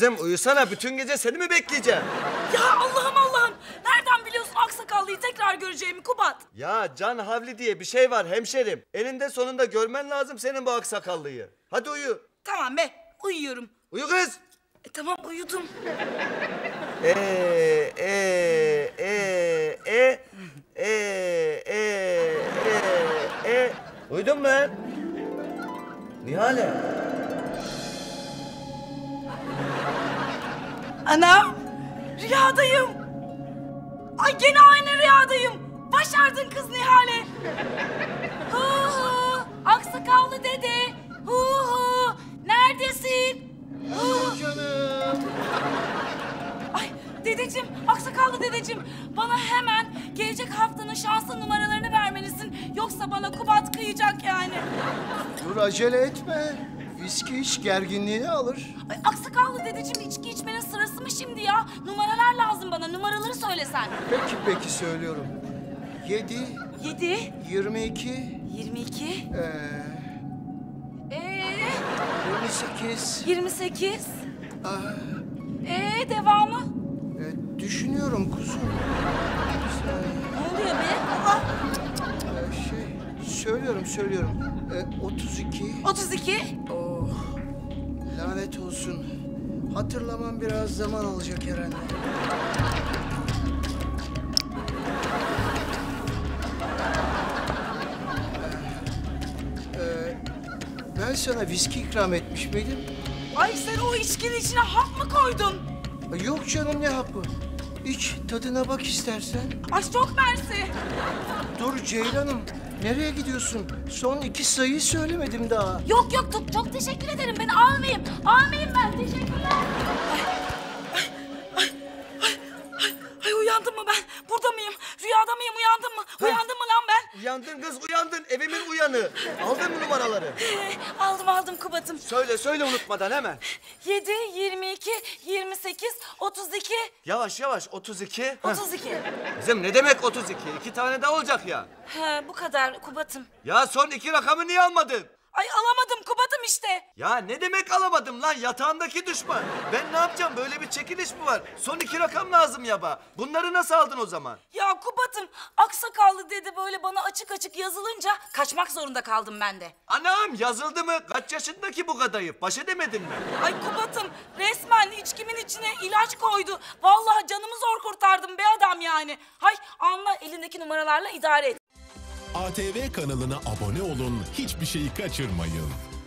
Kızım uyusana, bütün gece seni mi bekleyeceğim? Ya Allah'ım. Nereden biliyorsun aksakallıyı tekrar göreceğimi Kubat? Ya can havli diye bir şey var hemşerim. Eninde sonunda görmen lazım senin bu aksakallıyı. Hadi uyu. Tamam be, uyuyorum. Uyu kız. Tamam uyudum. Uyudun mu? Nihale. Anam, rüyadayım. Ay gene aynı rüyadayım. Başardın kız Nihale. Hu hu, aksakallı dede. Hu hu, neredesin? Hu. Canım. Ay dedeciğim, aksakallı dedeciğim. Bana hemen gelecek haftanın şanslı numaralarını vermelisin. Yoksa bana Kubat kıyacak yani. Dur acele etme. Viski iç, gerginliğini alır. Ay aksakallı dedeciğim, içki içmenin sırası mı şimdi ya? Numaralar lazım bana, numaraları söylesen. Peki söylüyorum. 7, 7, 22, 22, 28. 28. Ah, Devamı? düşünüyorum kuzum. Ne oluyor be? Söylüyorum. 32. 32. Oh, lanet olsun. Hatırlamam biraz zaman alacak herhalde. Ben sana viski ikram etmiş miydim? Ay sen o içkinin içine hap mı koydun? Yok canım, ne hapı? İç, tadına bak istersen. Ay çok mersi. Dur Ceylan'ım, nereye gidiyorsun? Son 2 sayıyı söylemedim daha. Yok çok teşekkür ederim. Ben almayayım. Almayayım ben. Teşekkürler. Ay uyandım mı ben? Burada mıyım? Rüyada mıyım? Uyandım mı? Uyandım mı lan ben? Uyandın kız, uyandın. Evimin uyanı. Aldın mı numaraları? Aldım Kubat'ım. Söyle unutmadan hemen. 7, 22, 28, 32, Yavaş 32. 32. Kızım ne demek 32? 2 tane daha olacak ya. He, bu kadar Kubat'ım. Ya son 2 rakamı niye almadın? Ay alamadım Kubat'ım işte. Ya ne demek alamadım lan, yatağındaki düşman. Ben ne yapacağım, böyle bir çekiliş mi var? Son 2 rakam lazım yaba. Bunları nasıl aldın o zaman? Ya Kubat'ım, aksakallı dedi böyle bana açık yazılınca kaçmak zorunda kaldım ben de. Anam yazıldı mı? Kaç yaşındaki bu kadayıf? Baş edemedin mi? Ay Kubat'ım, resmen içkimin içine ilaç koydu. Vallahi canımı zor kurtardım be adam yani. Hay anla, elindeki numaralarla idare et. ATV kanalına abone olun, hiçbir şeyi kaçırmayın.